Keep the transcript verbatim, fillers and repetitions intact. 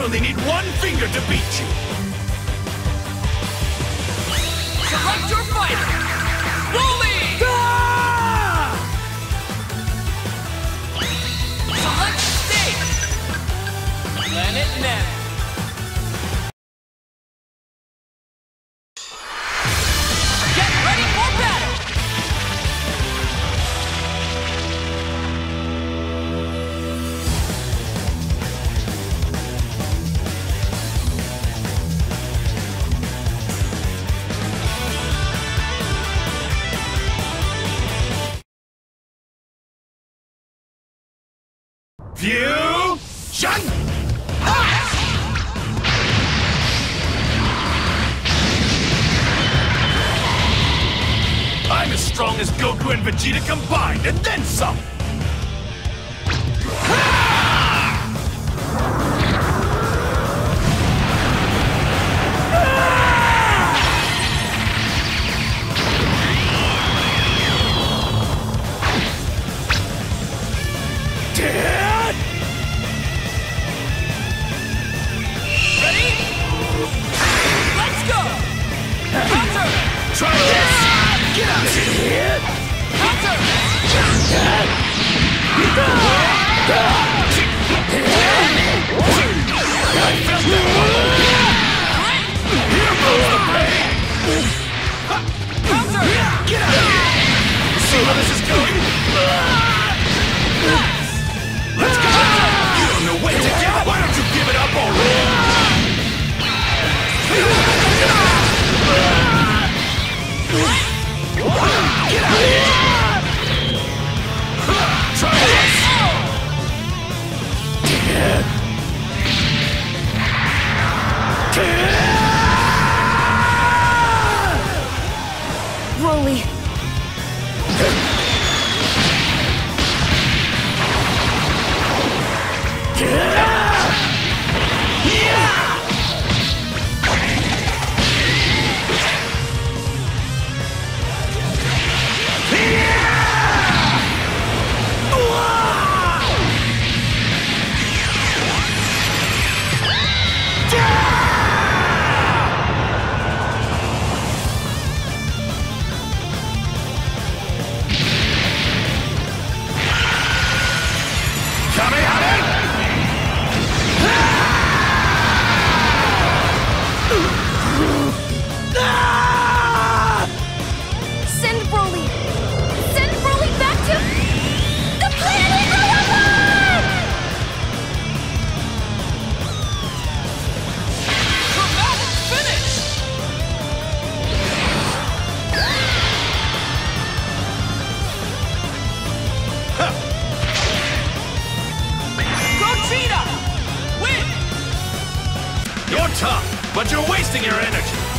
only need one finger to beat you! Select your fighter! Broly! Ah! Select stage! Planet Namek. Get ready for battle! Fusion! I'm as strong as Goku and Vegeta combined, and then some! Try this! Get out of here! Counter! I felt that one! Here goes the pain! Counter! Get out of here! See how this is going? Let's go! You don't know when to give up! Why don't you give it up already? Get out of here! Try this! Broly. Send Broly! Send Broly back to the planet Rohan! Dramatic finish! Gogeta! Win! You're tough, but you're wasting your energy.